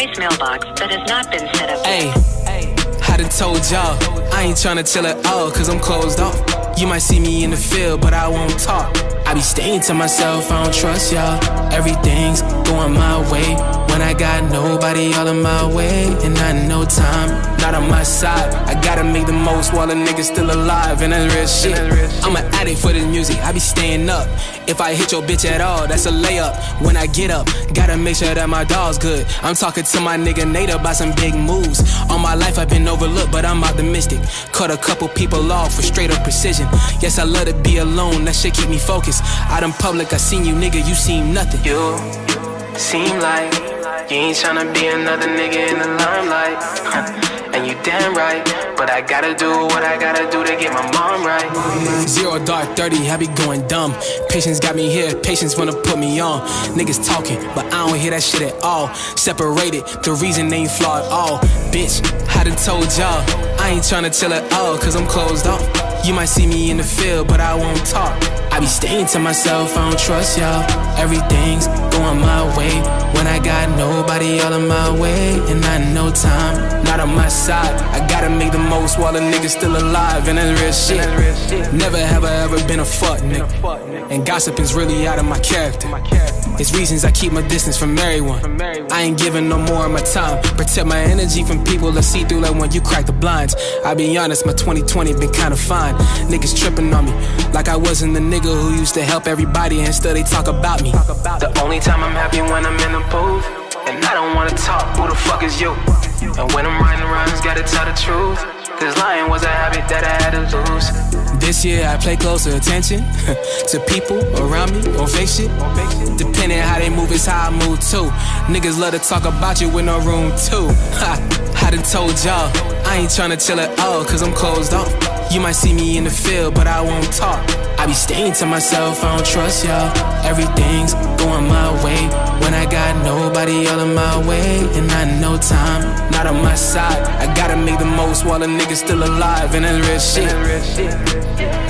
voicemail box that has not been set up. Hey, I done told y'all, I ain't tryna chill at all, cause I'm closed off. You might see me in the field, but I won't talk. I be staying to myself, I don't trust y'all. Everything's going my way when I got nobody all in my way. And I know time not on my side. I gotta make the most while the nigga's still alive. And that's real shit. I'm an addict for this music, I be staying up. If I hit your bitch at all, that's a layup. When I get up, gotta make sure that my dog's good. I'm talking to my nigga Nate about some big moves. All my life I've been overlooked, but I'm optimistic. Cut a couple people off for straight up precision. Yes, I love to be alone, that shit keep me focused. Out in public, I seen you, nigga, you seem nothing. You seem like you ain't tryna be another nigga in the limelight. And you damn right, but I gotta do what I gotta do to get my mom right. 0 dark 30, I be going dumb. Patience got me here, patience wanna put me on. Niggas talking, but I don't hear that shit at all. Separated, the reason they ain't flawed all. Bitch, I done told y'all, I ain't tryna chill at all, cause I'm closed off. You might see me in the field, but I won't talk. I be staying to myself, I don't trust y'all. Everything's going my way when I got nobody all in my way. And I know time not on my side. I gotta make the most while the nigga's still alive. And that's real shit. Never have I ever been a fuck nigga. And gossiping's really out of my character. It's reasons I keep my distance from everyone. I ain't giving no more of my time. Protect my energy from people that see through like when you crack the blinds. I be honest, my 2020 been kinda fine. Niggas tripping on me like I wasn't the nigga who used to help everybody and still they talk about me. The only time I'm happy when I'm in the booth, and I don't wanna talk, who the fuck is you? And when I'm writing rhymes, gotta tell the truth, cause lying was a habit that I had to lose. This year I pay closer attention to people around me or fake shit. Depending how they move is how I move too. Niggas love to talk about you with no room too. I done told y'all, I ain't tryna chill at all, cause I'm closed off. You might see me in the field, but I won't talk. I be staying to myself, I don't trust y'all. Everything's going my way when I got nobody all in my way. And I know time not on my side. I gotta make the most while the nigga's still alive. And that's real shit.